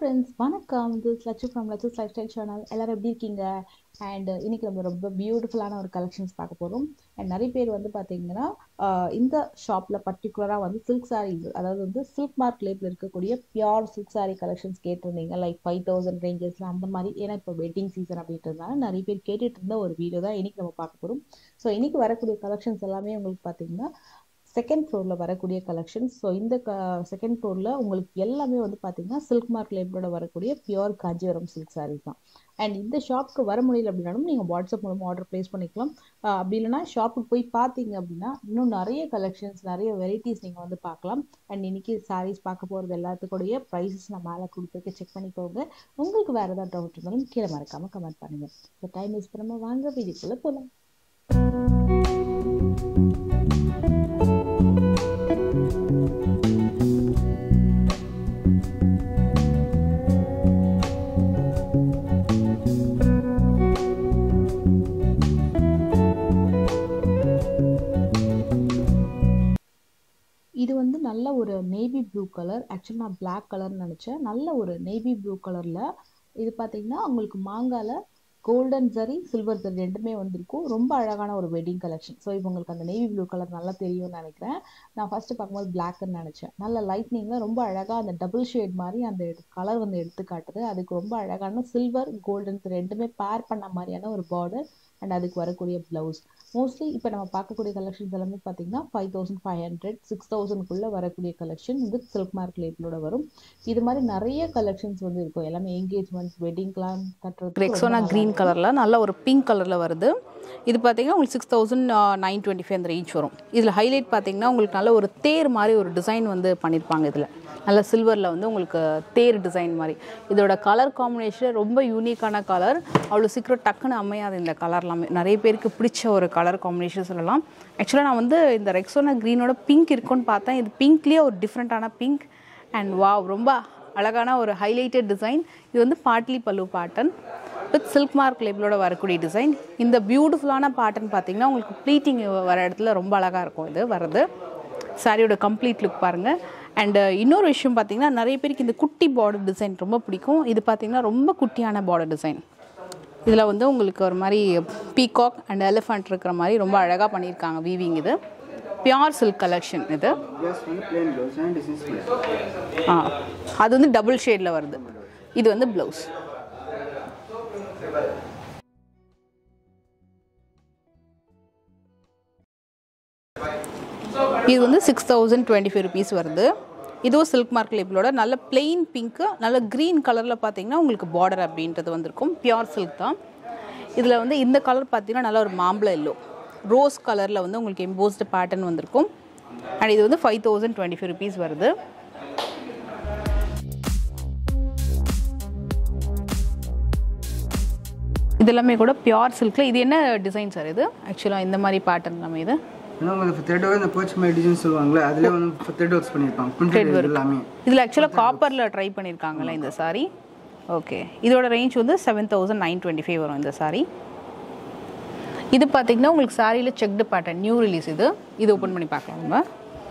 friends, வணக்கம். This is Lachus from Lachus Lifestyle channel. எல்லாரும் எப்படி இருக்கீங்க? And இன்னைக்கு நம்ம ரொம்ப பியூட்டிஃபுல்லான ஒரு கலெக்ஷன்ஸ் பார்க்க போறோம். And நிறைய பேர் வந்து பாத்தீங்கன்னா இந்த ஷாப்ல பர்టిక్యులரா வந்து silk sarees, அதாவது வந்து silk mark லேபிள் இருக்கக்கூடிய பியூர் silk saree கலெக்ஷன்ஸ் கேட்டிருந்தீங்க. லைக் 5000 ரேஞ்சஸ்ல அந்த மாதிரி. ஏன்னா இப்போ வெட்டிங் சீசன் அப்படின்றதுனால நிறைய பேர் கேட்டுட்டு இருந்த ஒரு வீடியோ தான் இன்னைக்கு நம்ம பார்க்க போறோம். ஸோ இன்னைக்கு வரக்கூடிய கலெக்ஷன்ஸ் எல்லாமே உங்களுக்கு பாத்தீங்கன்னா செகண்ட் ஃப்ளோரில் வரக்கூடிய கலெக்ஷன்ஸ். ஸோ இந்த செகண்ட் ஃப்ளோரில் உங்களுக்கு எல்லாமே வந்து பார்த்தீங்கன்னா சில்க் மார்க் லேபிளோட வரக்கூடிய பியூர் காஞ்சிபுரம் சில்க் சாரீஸ் தான். அண்ட் இந்த ஷாப்புக்கு வர முடியல அப்படின்னாலும் நீங்கள் வாட்ஸ்அப் மூலமாக ஆர்டர் ப்ளேஸ் பண்ணிக்கலாம். அப்படி இல்லைனா ஷாப்புக்கு போய் பார்த்தீங்க அப்படின்னா இன்னும் நிறைய கலெக்ஷன்ஸ், நிறைய வெரைட்டிஸ் நீங்கள் வந்து பார்க்கலாம். அண்ட் இன்னைக்கு சாரீஸ் பார்க்க போகிறது எல்லாத்துக்கூடைய ப்ரைஸஸ் நான் மேலே கொடுத்துருக்கு, செக் பண்ணிக்கோங்க. உங்களுக்கு வேறு ஏதாவது டவுட் இருந்தாலும் கீழே மறக்காமல் கமெண்ட் பண்ணுங்கள். ஸோ டைம் யூஸ் பண்ணாமல் வாங்க வீடியோக்குள்ளே போகலாம். இது வந்து நல்ல ஒரு நேவி ப்ளூ கலர். ஆக்சுவலி நான் பிளாக் கலர்னு நினச்சேன். நல்ல ஒரு நேவி ப்ளூ கலரில் இது பார்த்தீங்கன்னா உங்களுக்கு மாங்கால கோல்டன் ஜரி, சில்வர் ஜரி ரெண்டுமே வந்திருக்கும். ரொம்ப அழகான ஒரு வெட்டிங் கலெக்ஷன். ஸோ இப்போ உங்களுக்கு அந்த நேவி ப்ளூ கலர் நல்லா தெரியும்னு நினைக்கிறேன். நான் ஃபர்ஸ்ட் பார்க்கும்போது பிளாக்னு நினச்சேன். நல்ல லைட்னிங்கில் ரொம்ப அழகாக அந்த டபுள் ஷேட் மாதிரி அந்த கலர் வந்து எடுத்து காட்டுது. அதுக்கு ரொம்ப அழகான சில்வர் கோல்டன் ரெண்டுமே பேர் பண்ண மாதிரியான ஒரு பார்டர் அண்ட் அதுக்கு வரக்கூடிய ப்ளவுஸ். மோஸ்ட்லி இப்போ நம்ம பார்க்கக்கூடிய கலெக்ஷன்ஸ் எல்லாமே பார்த்தீங்கன்னா 5500 6000க்குள்ளே வரக்கூடிய கலெக்ஷன் வந்து சில்க் மார்க் லேபிளோட வரும். இது மாதிரி நிறைய கலெக்ஷன்ஸ் வந்து இருக்கும். எல்லாமே என்கேஜ்மெண்ட்ஸ், வெட்டிங்லாம் கட்டுறது. ரெக்ஸோனா க்ரீன் கலரில் நல்ல ஒரு பிங்க் கலரில் வருது. இது பார்த்தீங்கன்னா உங்களுக்கு 6925 அந்த ரேஞ்ச் வரும். இதில் ஹைலைட் பார்த்தீங்கன்னா உங்களுக்கு நல்ல ஒரு தேர் மாதிரி ஒரு டிசைன் வந்து பண்ணியிருப்பாங்க. இதில் நல்ல சில்வரில் வந்து உங்களுக்கு தேர் டிசைன் மாதிரி. இதோட கலர் காம்பினேஷன் ரொம்ப யூனிக்கான கலர். அவ்வளோ சீக்கிரம் டக்குன்னு அமையாது இந்த கலர்லாமே. நிறைய பேருக்கு பிடிச்ச ஒரு கலர் காம்பினேஷன் சொல்லலாம். ஆக்சுவலாக நான் வந்து இந்த ரெக்ஸோனா க்ரீனோட பிங்க் இருக்குன்னு பார்த்தேன். இது பிங்க்லேயே ஒரு டிஃப்ரெண்ட்டான பிங்க். அண்ட் வாவ், ரொம்ப அழகான ஒரு ஹைலைட்டட் டிசைன். இது வந்து பாட்லி pallu pattern with silk mark லேபிளோட வரக்கூடிய டிசைன். இந்த பியூட்டிஃபுல்லான பேட்டர்ன் பார்த்தீங்கன்னா உங்களுக்கு ப்ளீட்டிங் வர இடத்துல ரொம்ப அழகாக இருக்கும். இது வர்றது சாரியோட கம்ப்ளீட் லுக் பாருங்கள். அண்டு இன்னொரு விஷயம் பார்த்தீங்கன்னா நிறைய பேருக்கு இந்த குட்டி பார்டர் டிசைன் ரொம்ப பிடிக்கும். இது பார்த்தீங்கன்னா ரொம்ப குட்டியான பார்டர் டிசைன். இதில் வந்து உங்களுக்கு ஒரு மாதிரி பீகாக் அண்ட் எலிஃபண்ட் இருக்கிற மாதிரி ரொம்ப அழகாக பண்ணியிருக்காங்க வீவிங். இது பியூர் சில்க் கலெக்ஷன். இது அது வந்து டபுள் ஷேடில் வருது. இது வந்து ப்ளவுஸ். இது வந்து 6025 ருபீஸ் வருது. இதுவும் சில்க் மார்க் லேபிளோட நல்ல பிளெயின் பிங்க்கு, நல்ல க்ரீன் கலரில் பார்த்தீங்கன்னா உங்களுக்கு பார்டர் அப்படின்றது வந்திருக்கும். பியூர் சில்க் தான். இதில் வந்து இந்த கலர் பார்த்தீங்கன்னா நல்ல ஒரு மாம்பழ எல்லோ ரோஸ் கலரில் வந்து உங்களுக்கு எம்போஸ்டு பேட்டர்ன் வந்திருக்கும். அண்ட் இது வந்து 5025 ருபீஸ் வருது. இதெல்லாமே கூட பியூர் சில்கில். இது என்ன டிசைன் சார்? இது ஆக்சுவலாக இந்த மாதிரி பேட்டர்ன் எல்லாமே. இது த்ரெட் ஒர்க், இந்த போச் மாதிரி டிசைன் சொல்லுவாங்களே, அதிலே வந்து த்ரெட் ஒர்க்ஸ் பண்ணியிருப்பாங்க. த்ரெட் ஒர்க் எல்லாமே இதில் ஆக்சுவலாக காப்பரில் ட்ரை பண்ணியிருக்காங்களே இந்த சாரி. ஓகே, இதோட ரேஞ்ச் வந்து 7925 வரும் இந்த சாரி. இது பார்த்தீங்கன்னா உங்களுக்கு சாரியில் செக்டு பேட்டர்ன், நியூ ரிலீஸ். இது ஓப்பன் பண்ணி பார்க்கலாம் நம்ம.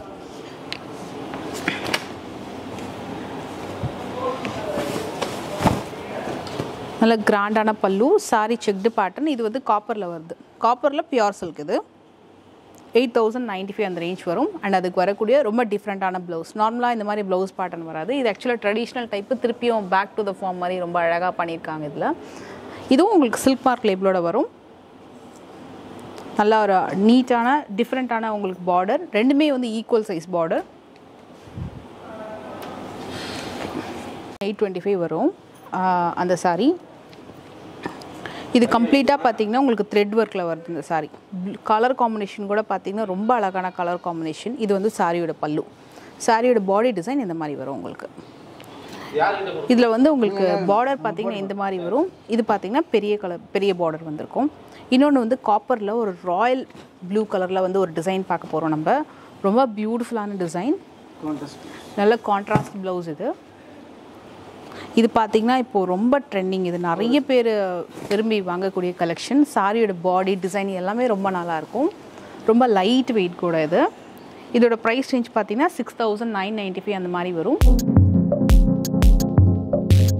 நல்ல கிராண்டான பல்லு, சாரி செக்டு பேட்டர்ன். இது வந்து காப்பரில் வருது. காப்பரில் பியூர் சில்க். இது 8095 அந்த ரேஞ்ச் வரும். அண்ட் அதுக்கு வரக்கூடிய ரொம்ப டிஃப்ரெண்ட்டான ப்ளவுஸ். நார்மலாக இந்த மாதிரி ப்ளவுஸ் பேட்டர்ன் வராது. இது ஆக்சுவலாக ட்ரெடிஷ்னல் டைப்பு, திருப்பியும் பேக் டு த ஃபார்ம் மாதிரி ரொம்ப அழகாக பண்ணியிருக்காங்க. இதில் இதுவும் உங்களுக்கு சில்க் மார்க் லேபிளோட வரும். நல்லா ஒரு நீட்டான டிஃப்ரெண்ட்டான உங்களுக்கு பார்டர். ரெண்டுமே வந்து ஈக்குவல் சைஸ் பார்டர். 825 வரும் அந்த சாரி. இது கம்ப்ளீட்டாக பார்த்தீங்கன்னா உங்களுக்கு த்ரெட் ஒர்க்கில் வருது இந்த சாரி. கலர் காம்பினேஷன் கூட பார்த்தீங்கன்னா ரொம்ப அழகான கலர் காம்பினேஷன். இது வந்து சாரியோட பல்லு. சாரியோட பாடி டிசைன் இந்த மாதிரி வரும் உங்களுக்கு. இதில் வந்து உங்களுக்கு பார்டர் பார்த்தீங்கன்னா இந்த மாதிரி வரும். இது பார்த்தீங்கன்னா பெரிய பார்டர் வந்திருக்கும். இன்னொன்று வந்து காப்பரில் ஒரு ராயல் ப்ளூ கலரில் வந்து ஒரு டிசைன் பார்க்க போகிறோம் நம்ம. ரொம்ப பியூட்டிஃபுல்லான டிசைன், நல்ல கான்ட்ராஸ்ட் ப்ளவுஸ். இது பார்த்தீங்கன்னா இப்போது ரொம்ப ட்ரெண்டிங். இது நிறைய பேர் விரும்பி வாங்கக்கூடிய கலெக்ஷன். சாரியோட பாடி டிசைன் எல்லாமே ரொம்ப நல்லாயிருக்கும். ரொம்ப லைட் வெயிட் கூட. இதோட ப்ரைஸ் ரேஞ்ச் பார்த்தீங்கன்னா 6995 அந்த மாதிரி வரும்.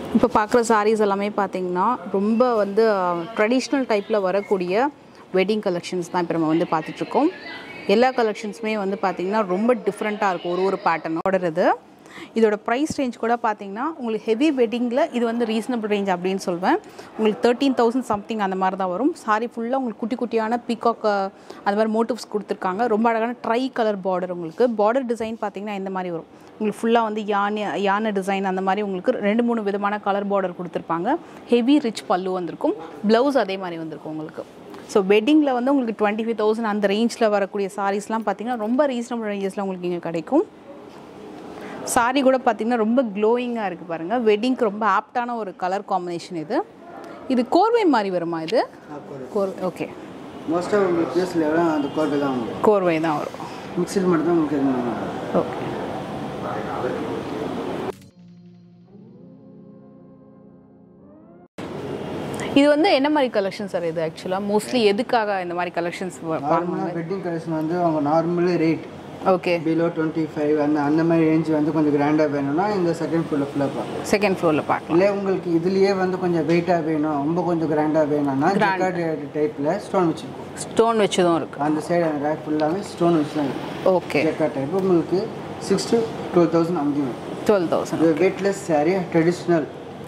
இப்போ பார்க்குற சாரீஸ் எல்லாமே பார்த்தீங்கன்னா ரொம்ப வந்து ட்ரெடிஷ்னல் டைப்பில் வரக்கூடிய வெட்டிங் கலெக்ஷன்ஸ் தான் இப்போ நம்ம வந்து பார்த்துட்ருக்கோம். எல்லா கலெக்ஷன்ஸுமே வந்து பார்த்திங்கன்னா ரொம்ப டிஃப்ரெண்ட்டாக இருக்கும். ஒரு பேட்டர்னோட இது. இதோட ப்ரைஸ் ரேஞ்ச் கூட பார்த்தீங்கன்னா உங்களுக்கு ஹெவி வெட்டிங்கில் இது வந்து ரீசனபிள் ரேஞ்ச் அப்படின்னு சொல்வேன். உங்களுக்கு 13,000 சம்திங் அந்த மாதிரி தான் வரும். சாரி ஃபுல்லாக உங்களுக்கு குட்டி குட்டியான பீகாக் அந்த மாதிரி மோட்டிவ்ஸ் கொடுத்துருக்காங்க. ரொம்ப அழகான ட்ரை கலர் பார்டர். உங்களுக்கு பார்டர் டிசைன் பார்த்தீங்கன்னா இந்த மாதிரி வரும். உங்களுக்கு ஃபுல்லாக வந்து யானை டிசைன் அந்த மாதிரி உங்களுக்கு 2-3 விதமான கலர் பார்டர் கொடுத்துருப்பாங்க. ஹெவி ரிச் பல்லு வந்திருக்கும். ப்ளவுஸ் அதே மாதிரி வந்திருக்கும் உங்களுக்கு. ஸோ வெட்டிங்கில் வந்து உங்களுக்கு 25,000 அந்த ரேஞ்சில் வரக்கூடிய சாரீஸ்லாம் பார்த்தீங்கன்னா ரொம்ப ரீசனபிள் ரேஞ்சஸில் உங்களுக்கு இங்கே கிடைக்கும். சாரி கூட பார்த்தீங்கன்னா ரொம்ப க்ளோயிங்காக இருக்குது பாருங்கள். வெட்டிங்க்கு ரொம்ப ஆப்டான ஒரு கலர் காம்பினேஷன் இது. இது கோர்வை மாதிரி வருமா இது? கோர்வை. ஓகே. மோஸ்ட்டாக உங்களுக்கு பேஸில் அந்த கோர்வை தான் வரும். கோர்வை தான் வரும். மிக்சர் மட்டும் தான் உங்களுக்கு. ஓகே. இது வந்து என்ன மாதிரி கலெக்ஷன் சார் இது? ஆக்சுவலாக மோஸ்ட்லி எதுக்காக இந்த மாதிரி கலெக்ஷன்ஸ் நார்மலாக வெட்டிங் கலெக்ஷன் வந்து அவங்க நார்மலி ரேட் ஓகே பிலோ 25 அந்த மாதிரி ரேஞ்ச் வந்து கொஞ்சம் கிராண்டாக வேணும்னா இந்த செகண்ட் ஃப்ளோரில் ஃபுல்லாக பார்க்கலாம். செகண்ட் ஃப்ளோரில் பார்க்கலாம். இல்லை உங்களுக்கு இதுலேயே வந்து கொஞ்சம் வெயிட்டாக வேணும், ரொம்ப கொஞ்சம் கிராண்டாக வேணும்னா ஜக்கார்ட் டைப்பில் ஸ்டோன் வச்சுருக்கோம். ஸ்டோன் வச்சதும் இருக்குது அந்த சைடு அந்த ரேக் ஃபுல்லாகவே ஸ்டோன் வச்சு தான் இருக்குது. ஓகே. ஜக்கார்ட் டைப் உங்களுக்கு 6,000 to 12,000 அங்கேயும் 12,000. இது வெயிட்லெஸ் சாரீ ட்ரெடிஷ்னல்.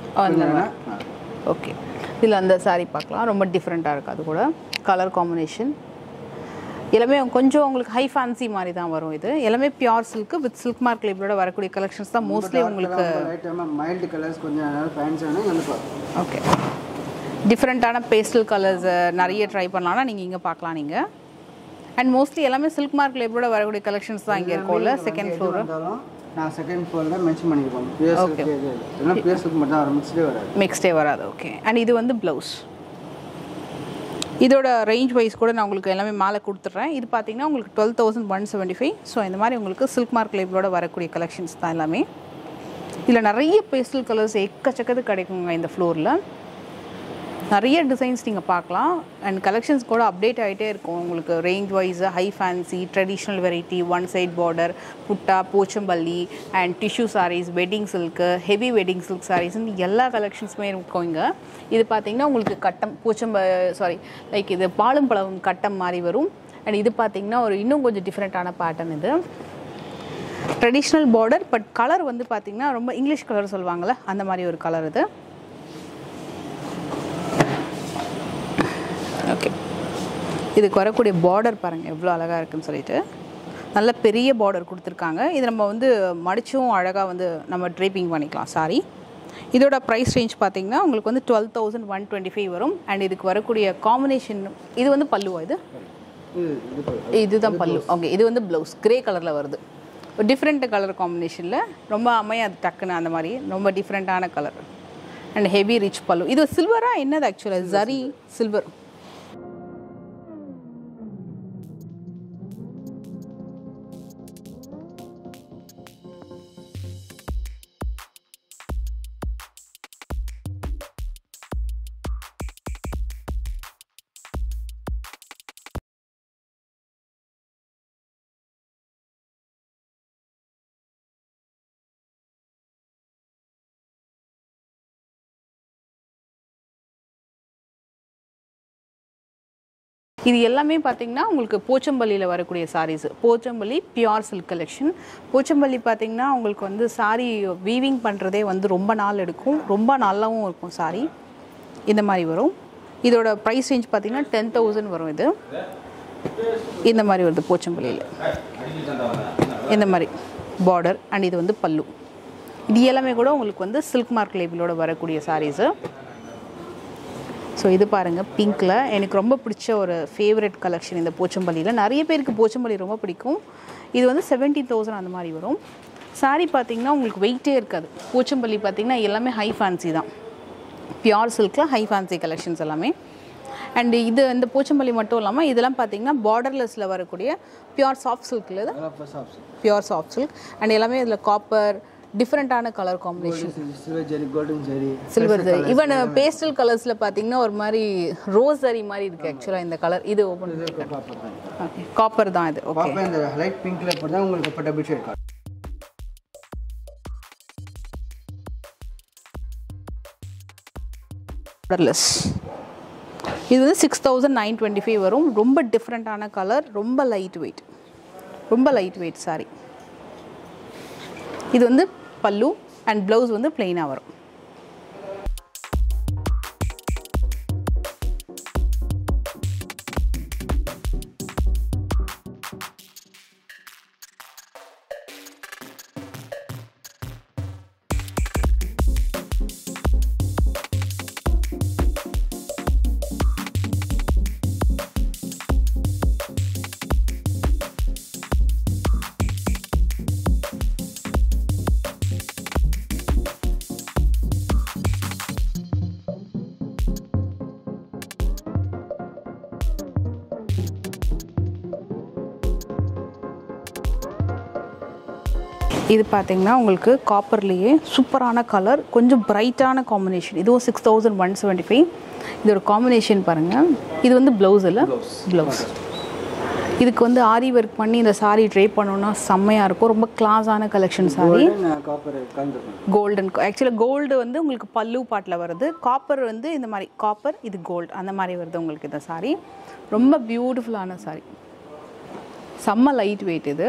ஓகே. இதில் அந்த சாரீ பார்க்கலாம். ரொம்ப டிஃப்ரெண்ட்டாக இருக்குது. அது கூட கலர் காம்பினேஷன் எல்லாமே கொஞ்சம் உங்களுக்கு ஹை ஃபேன்சி மாதிரி தான் வரும். இது எல்லாமே pure silk with silk mark லேபிளோட வரக்கூடிய கலெக்ஷன்ஸ் தான் மோஸ்ட்லி உங்களுக்கு. மைல்டு கலர்ஸ் கொஞ்சம் ஃபேன்சியான நல்லா. ஓகே. டிஃப்ரெண்ட்டான பேஸ்டல் கலர்ஸ் நிறைய ட்ரை பண்ணலாம்னா நீங்கள் இங்கே பார்க்கலாம் நீங்கள். அண்ட் மோஸ்ட்லி எல்லாமே சில்க் மார்க் லேபிளோட வரக்கூடிய கலெக்ஷன்ஸ் தான் இங்கே இருக்கும்ல. செகண்ட் ஃப்ளோர் நான் செகண்ட் ஃப்ளோரில் மென்ஷன் பண்ணியிருக்கோம். ஓகே. ஏன்னா பியூர் சில்க் மட்டும் தான் வரும், மிக்ஸ்டே வராது. மிக்ஸ்டே வராது. ஓகே. அண்ட் இது வந்து ப்ளவுஸ். இதோட ரேஞ்ச் வைஸ் கூட நான் உங்களுக்கு எல்லாமே மேலே கொடுத்துட்றேன். இது பார்த்தீங்கன்னா உங்களுக்கு 12,175. ஸோ இந்த மாதிரி உங்களுக்கு சில்க் மார்க் லேபிளோட வரக்கூடிய கலெக்ஷன்ஸ் தான் எல்லாமே. இதில் நிறைய பேஸ்டல் கலர்ஸ் எக்கச்சக்கது கிடைக்குங்க இந்த ஃப்ளோரில். நிறைய டிசைன்ஸ் நீங்கள் பார்க்கலாம். அண்ட் கலெக்ஷன்ஸ் கூட அப்டேட் ஆகிட்டே இருக்கும் உங்களுக்கு. Range wise high fancy, traditional variety, one side border, புட்டா, Pochampally and tissue sarees, wedding silk, heavy wedding silk சாரீஸ்ன்னு எல்லா கலெக்ஷன்ஸுமே இருக்கும் இங்கே. இது பார்த்திங்கன்னா உங்களுக்கு கட்டம் லைக் இது பாலும் பழம் கட்டம் மாதிரி வரும். அண்ட் இது பார்த்திங்கன்னா ஒரு இன்னும் கொஞ்சம் டிஃப்ரெண்ட்டான பேட்டர்ன். இது ட்ரெடிஷ்னல் பார்டர் பட் கலர் வந்து பார்த்திங்கன்னா ரொம்ப இங்கிலீஷ் கலர் சொல்லுவாங்கள்ல அந்த மாதிரி ஒரு கலர் இது. ஓகே. இதுக்கு வரக்கூடிய பார்டர் பாருங்கள் எவ்வளோ அழகாக இருக்குன்னு சொல்லிட்டு. நல்ல பெரிய பார்டர் கொடுத்துருக்காங்க. இது நம்ம வந்து மடிச்சும் அழகாக வந்து நம்ம ட்ரேப்பிங் பண்ணிக்கலாம் சாரி. இதோட ப்ரைஸ் ரேஞ்ச் பார்த்தீங்கன்னா உங்களுக்கு வந்து 12,125 வரும். அண்ட் இதுக்கு வரக்கூடிய காம்பினேஷன் இது வந்து பல்லுவா? இதுதான் பல்லு. ஓகே. இது வந்து ப்ளவுஸ் கிரே கலரில் வருது. ஒரு டிஃப்ரெண்ட் கலர் காம்பினேஷனில் ரொம்ப அமையாது டக்குன்னு அந்த மாதிரி ரொம்ப டிஃப்ரெண்ட்டான கலர். அண்ட் ஹெவி ரிச் பல்லு. இது சில்வரா என்னது ஆக்சுவலாக? ஜரி சில்வர். இது எல்லாமே பார்த்தீங்கன்னா உங்களுக்கு போச்சம்பள்ளியில் வரக்கூடிய sarees. Pochampally pure silk collection. Pochampally பார்த்தீங்கன்னா உங்களுக்கு வந்து சாரீ வீவிங் பண்ணுறதே வந்து ரொம்ப நாள் எடுக்கும். ரொம்ப நல்லாவும் இருக்கும் சாரீ. இந்த மாதிரி வரும். இதோட ப்ரைஸ் ரேஞ்ச் பார்த்தீங்கன்னா 10,000 வரும். இது இந்த மாதிரி வருது போச்சம்பள்ளியில். இந்த மாதிரி பார்டர் அண்ட் இது வந்து பல்லு. இது எல்லாமே கூட உங்களுக்கு வந்து சில்க் மார்க் லேபிளோட வரக்கூடிய சாரீஸு. ஸோ இது பாருங்கள் பிங்க்கில் எனக்கு ரொம்ப பிடிச்ச ஒரு ஃபேவரட் கலெக்ஷன் இந்த போச்சம்பள்ளியில். நிறைய பேருக்கு போச்சம்பள்ளி ரொம்ப பிடிக்கும். இது வந்து 17,000 அந்த மாதிரி வரும். சாரீ பார்த்திங்கன்னா உங்களுக்கு வெயிட்டே இருக்காது. போச்சம்பள்ளி பார்த்திங்கன்னா எல்லாமே ஹை ஃபேன்சி தான். பியூர் சில்கில் ஹை ஃபேன்சி கலெக்ஷன்ஸ் எல்லாமே. அண்ட் இது இந்த போச்சம்பள்ளி மட்டும் இல்லாமல் இதெல்லாம் பார்த்திங்கன்னா பார்டர்லெஸில் வரக்கூடிய பியூர் சாஃப்ட் சில்கில் இது பியூர் சாஃப்ட் சில்க். அண்ட் எல்லாமே இதில் காப்பர் டிஃப்ரெண்ட்டான colour combination. Silver zari even pastel கலர்ஸில் பார்த்தீங்கன்னா ஒரு மாதிரி ரோஸ் ஜரி மாதிரி இருக்குது ஆக்சுவலாக இந்த கலர். இது ஓப்பன் ஓகே காப்பர் தான் இது. ஓகே. லைட் பிங்க்ல போடுறதா உங்களுக்கு டபுள் ஷேட். borderless. இது வந்து 6925 வரும். ரொம்ப டிஃப்ரெண்ட்டான கலர், ரொம்ப லைட் வெயிட் saree. இது வந்து பல்லு அண்ட் ப்ளவுஸ் வந்து பிளெயினாக வரும். இது பார்த்தீங்கன்னா உங்களுக்கு காப்பர்லேயே சூப்பரான கலர், கொஞ்சம் பிரைட்டான காம்பினேஷன். இதுவும் 6175. இதோட காம்பினேஷன் பாருங்கள். இது வந்து ப்ளவுஸ் இல்லை, ப்ளவுஸ். இதுக்கு வந்து ஆரி ஒர்க் பண்ணி இந்த சாரீ ட்ரை பண்ணோன்னா செம்மையாக இருக்கும். ரொம்ப கிளாஸான கலெக்ஷன் சாரீ. கோல்டன், ஆக்சுவலாக கோல்டு வந்து உங்களுக்கு பல்லு பாட்டில் வருது. காப்பர் வந்து இந்த மாதிரி காப்பர், இது கோல்டு, அந்த மாதிரி வருது உங்களுக்கு இந்த சாரீ. ரொம்ப பியூட்டிஃபுல்லான சாரீ, செம்ம லைட் வெயிட். இது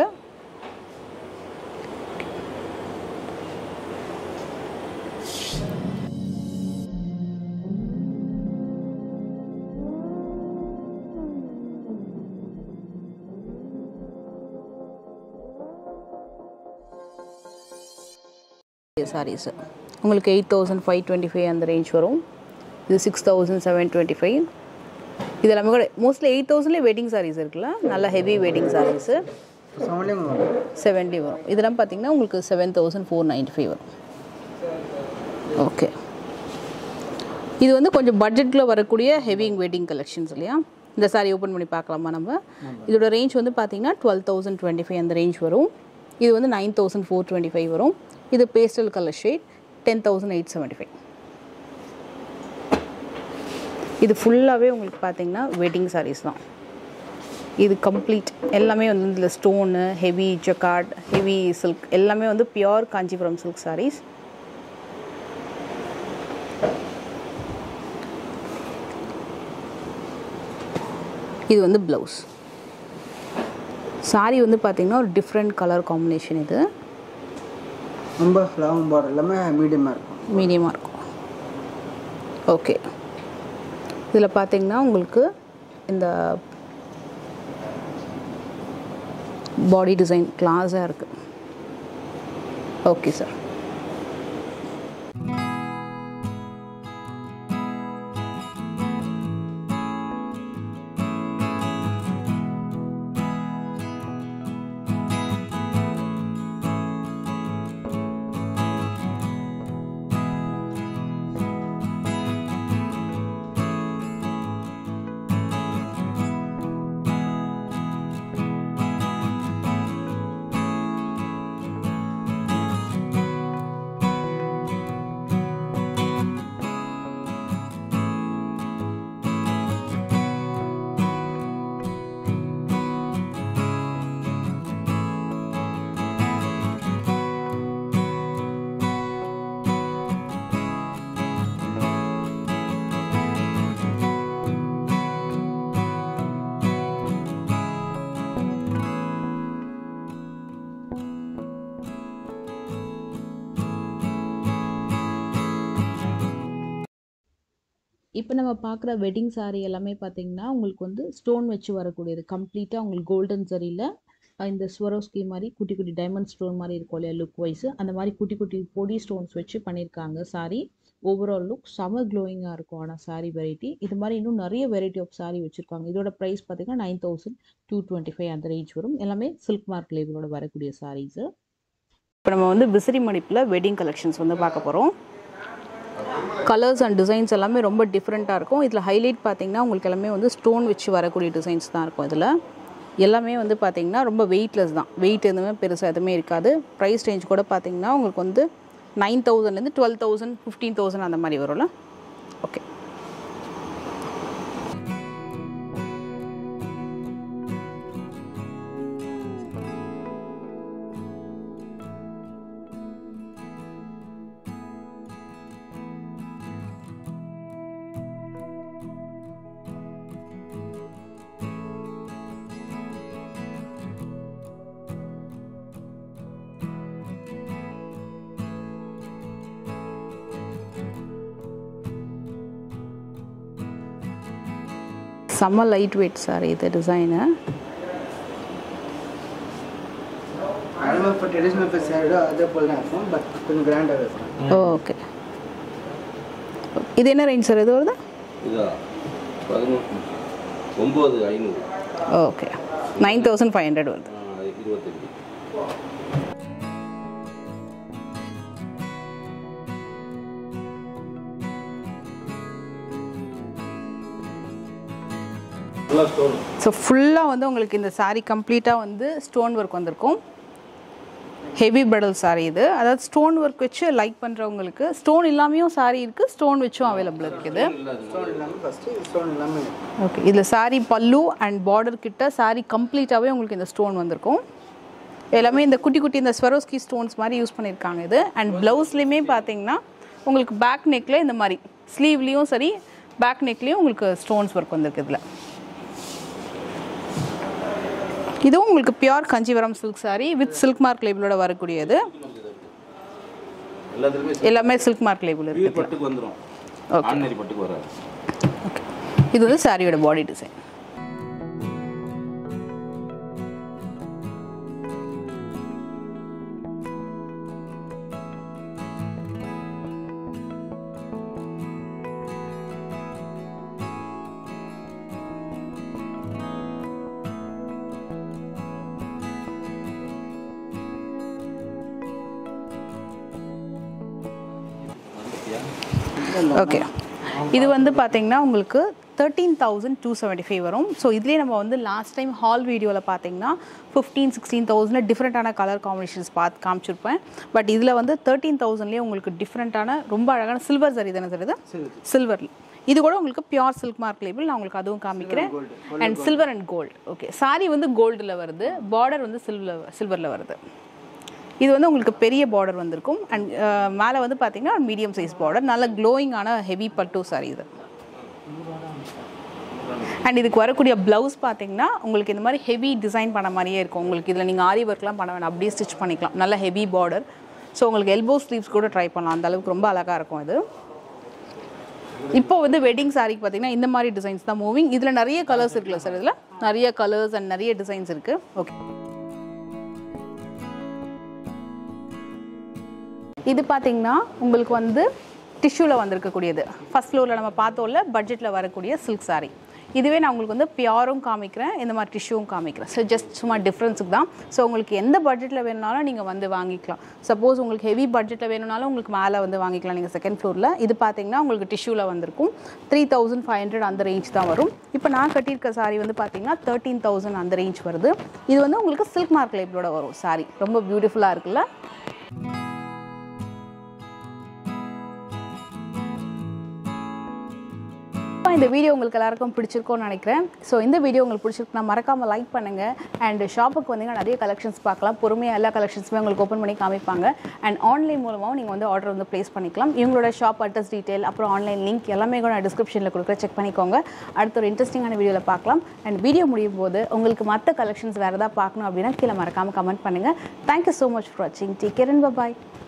சாரீஸ் உங்களுக்கு 8525 அந்த ரேஞ்ச் வரும். இது 6725. இது எல்லாமே கூட மோஸ்ட்லி 8000லேயே வெட்டிங் சாரீஸ் இருக்குல்ல, நல்ல ஹெவி வெட்டிங் சாரீஸு 70 வரும். இதெல்லாம் பார்த்தீங்கன்னா உங்களுக்கு 7495 வரும். ஓகே, இது வந்து கொஞ்சம் பட்ஜெட்டில் வரக்கூடிய ஹெவி வெட்டிங் கலெக்ஷன்ஸ் இல்லையா. இந்த சாரீ ஓப்பன் பண்ணி பார்க்கலாமா நம்ம? இதோட ரேஞ்ச் வந்து பார்த்தீங்கன்னா 12025 அந்த ரேஞ்ச் வரும். இது வந்து 9425 வரும். இது பேஸ்டல் கலர் ஷேட் 10875. இது ஃபுல்லாகவே உங்களுக்கு பார்த்தீங்கன்னா வெட்டிங் சாரீஸ் தான். இது கம்ப்ளீட் எல்லாமே வந்து இதில் stone, heavy jacquard, heavy silk எல்லாமே வந்து பியோர் காஞ்சிபுரம் சில்க் சாரீஸ். இது வந்து ப்ளவுஸ். சாரீ வந்து பார்த்தீங்கன்னா ஒரு டிஃப்ரெண்ட் கலர் காம்பினேஷன். இது ரொம்ப லாங் பார்டர் எல்லாமே மீடியமாக இருக்கும். ஓகே, இதில் பார்த்தீங்கன்னா உங்களுக்கு இந்த பாடி டிசைன் கிளாஸாக இருக்குது. Okay sir. இப்போ நம்ம பார்க்குற வெட்டிங் சாரீ எல்லாமே பார்த்தீங்கன்னா உங்களுக்கு வந்து ஸ்டோன் வச்சு வரக்கூடியது. கம்ப்ளீட்டாக உங்களுக்கு கோல்டன் சரியில் இந்த ஸ்வரோஸ்கி மாதிரி குட்டி குட்டி டைமண்ட் ஸ்டோன் மாதிரி இருக்கும் இல்லையா, லுக் வைஸ் அந்த மாதிரி குட்டி குட்டி பொடி ஸ்டோன்ஸ் வச்சு பண்ணியிருக்காங்க சாரீ. ஓவரால் லுக் செம க்ளோயிங்காக இருக்கும். ஆனால் சாரீ வெரைட்டி இது மாதிரி இன்னும் நிறைய வெரைட்டி ஆஃப் சாரீ வச்சுருக்காங்க. இதோட ப்ரைஸ் பார்த்தீங்கன்னா 9225 அந்த ரேஞ்ச் வரும். எல்லாமே சில்க் மார்க் லேபிளோட வரக்கூடிய சாரீஸு. இப்போ நம்ம வந்து விசிறி மடிப்பில் வெட்டிங் கலெக்ஷன்ஸ் வந்து பார்க்க போகிறோம். கலர்ஸ் அண்ட் டிசைன்ஸ் எல்லாமே ரொம்ப டிஃப்ரெண்ட்டாக இருக்கும். இதில் ஹைலைட் பார்த்தீங்கன்னா உங்களுக்கு எல்லாமே வந்து ஸ்டோன் வச்சு வரக்கூடிய டிசைன்ஸ் தான் இருக்கும். இதில் எல்லாமே வந்து பார்த்தீங்கன்னா ரொம்ப வெயிட்லெஸ் தான். வெயிட் எதுவுமே பெருசாக எதுவுமே இருக்காது. ப்ரைஸ் ரேஞ்ச் கூட பார்த்தீங்கன்னா உங்களுக்கு வந்து 9000லேருந்து 12000 15000 அந்த மாதிரி வரும்ல. ஓகே, செம்ம லைட் வெயிட் சாரி இது design. Normal for traditional face saree அதே போல தான் இருக்கும், பட் கொஞ்சம் கிராண்டாக இருக்கும். ஓகே. இது என்ன ரேஞ்ச் சார் இது வருது? இதா 9500. ஓகே, 9500 வருது. 25. ஸோ ஃபுல்லாக வந்து உங்களுக்கு இந்த சாரீ கம்ப்ளீட்டாக வந்து ஸ்டோன் ஒர்க் வந்திருக்கும். ஹெவி பிரைடல் சாரீ இது. அதாவது ஸ்டோன் ஒர்க் வச்சு லைக் பண்ணுறவங்களுக்கு ஸ்டோன் இல்லாமையும் சாரீ இருக்குது, ஸ்டோன் வச்சும் அவைலபிள் இருக்குது. ஓகே, இதில் சாரீ பல்லு அண்ட் பார்டர் கிட்ட சாரீ கம்ப்ளீட்டாகவே உங்களுக்கு இந்த ஸ்டோன் வந்திருக்கும். எல்லாமே இந்த குட்டி குட்டி இந்த ஸ்வரோஸ்கி ஸ்டோன்ஸ் மாதிரி யூஸ் பண்ணியிருக்காங்க இது. அண்ட் ப்ளவுஸ்லேயுமே பார்த்தீங்கன்னா உங்களுக்கு பேக் நெக்கில் இந்த மாதிரி ஸ்லீவ்லேயும் சரி பேக் நெக்லேயும் உங்களுக்கு ஸ்டோன்ஸ் ஒர்க் வந்திருக்கு இதில். இதுவும் உங்களுக்கு pure Kanchipuram silk saree with silk mark லேபிளோட வரக்கூடியது. எல்லாமே சில்க் மார்க் லேபிள் இருக்கு. இது வந்து சாரியோட பாடி டிசைன். ஓகே, இது வந்து பார்த்தீங்கன்னா உங்களுக்கு 13,275 வரும். ஸோ இதுலேயே நம்ம வந்து லாஸ்ட் டைம் ஹால் வீடியோவில் பார்த்தீங்கன்னா 15,000-16,000 டிஃப்ரெண்ட்டான கலர் காம்பினேஷன்ஸ் பார்த்து காமிச்சிருப்பேன். பட் இதில் வந்து 13,000லேயே உங்களுக்கு டிஃப்ரெண்ட்டான ரொம்ப அழகான சில்வர் சாரி தானே சார் இது? சில்வர். இது கூட உங்களுக்கு பியூர் சில்க் மார்க் லேபிள், நான் உங்களுக்கு அதுவும் காமிக்கிறேன். And silver and gold. Okay, saree வந்து கோல்டில் வருது, பார்டர் வந்து சில்வரில் வருது. இது வந்து உங்களுக்கு பெரிய பார்டர் வந்திருக்கும். அண்ட் மேலே வந்து பார்த்தீங்கன்னா மீடியம் சைஸ் பார்டர், நல்ல க்ளோயிங்கான ஹெவி பட்டு சாரி இது. அண்ட் இதுக்கு வரக்கூடிய ப்ளவுஸ் பார்த்தீங்கன்னா உங்களுக்கு இந்த மாதிரி ஹெவி டிசைன் பண்ண மாதிரியே இருக்கும். உங்களுக்கு இதில் நீங்கள் ஆரி ஒர்க்லாம் பண்ண வேணாம், அப்படியே ஸ்டிச் பண்ணிக்கலாம். நல்ல ஹெவி பார்டர். ஸோ உங்களுக்கு எல்போ ஸ்லீவ்ஸ் கூட ட்ரை பண்ணலாம், அந்த அளவுக்கு ரொம்ப அழகாக இருக்கும் இது. இப்போ வந்து வெட்டிங் சாரிக்கு பார்த்தீங்கன்னா இந்த மாதிரி டிசைன்ஸ் தான் மூவிங். இதில் நிறைய கலர்ஸ் இருக்குல்ல சார்? இதில் நிறைய கலர்ஸ் அண்ட் நிறைய டிசைன்ஸ் இருக்குது. ஓகே, இது பார்த்தீங்கன்னா உங்களுக்கு வந்து டிஷ்யூவில் வந்திருக்கக்கூடியது. ஃபர்ஸ்ட் ஃப்ளோரில் நம்ம பார்த்தோம்ல பட்ஜெட்டில் வரக்கூடிய சில்க் சாரி. இதுவே நான் உங்களுக்கு வந்து பியூரும் காமிக்கிறேன், இந்த மாதிரி டிஷ்யூவும் காமிக்கிறேன். ஸோ ஜஸ்ட் சும்மா டிஃப்ரென்ஸுக்கு தான். ஸோ உங்களுக்கு எந்த பட்ஜெட்டில் வேணுனாலும் நீங்கள் வந்து வாங்கிக்கலாம். சப்போஸ் உங்களுக்கு ஹெவி பட்ஜெட்டில் வேணும்னாலும் உங்களுக்கு மேலே வந்து வாங்கிக்கலாம் நீங்கள் செகண்ட் ஃப்ளோரில். இது பார்த்தீங்கன்னா உங்களுக்கு டிஷ்யூவில் வந்திருக்கும். 3,500 அந்த ரேஞ்ச் தான் வரும். இப்போ நான் கட்டியிருக்க சாரி வந்து பார்த்தீங்கன்னா 13,000 அந்த ரேஞ்ச் வருது. இது வந்து உங்களுக்கு சில்க் மார்க் லேபிளோட வரும் சாரி. ரொம்ப பியூட்டிஃபுல்லாக இருக்குல்ல? இந்த வீடியோ உங்களுக்கு எல்லாருக்கும் பிடிச்சிருக்கும்னு நினைக்கிறேன். ஸோ இந்த வீடியோ உங்களுக்கு பிடிச்சிருக்குன்னா மறக்காமல் லைக் பண்ணுங்கள். அண்ட் ஷாப்புக்கு வந்தீங்கன்னா நிறைய கலெக்ஷன்ஸ் பார்க்கலாம். பொறுமையாக எல்லா கலெக்ஷன்ஸுமே உங்களுக்கு ஓப்பன் பண்ணி காமிப்பாங்க. அண்ட் ஆன்லைன் மூலமாகவும் நீங்கள் வந்து ஆர்டர் வந்து ப்ளேஸ் பண்ணிக்கலாம். இவங்களோட ஷாப் அட்ரஸ் டீட்டெயில் அப்புறம் ஆன்லைன் லிங்க் எல்லாமே கூட நான் டிஸ்கிரிப்ஷனில் கொடுக்குற செக் பண்ணிக்கோங்க. அடுத்த ஒரு இன்ட்ரெஸ்டிங்கான வீடியோவில் பார்க்கலாம். அண்ட் வீடியோ முடியும் போது உங்களுக்கு மற்ற கலெக்ஷன்ஸ் வேறு ஏதாவது பார்க்கணும் அப்படின்னா கீழே மறக்காமல் கமெண்ட் பண்ணுங்கள். தேங்க்யூ ஸோ மச் ஃபார் வாட்சிங். Take care and by.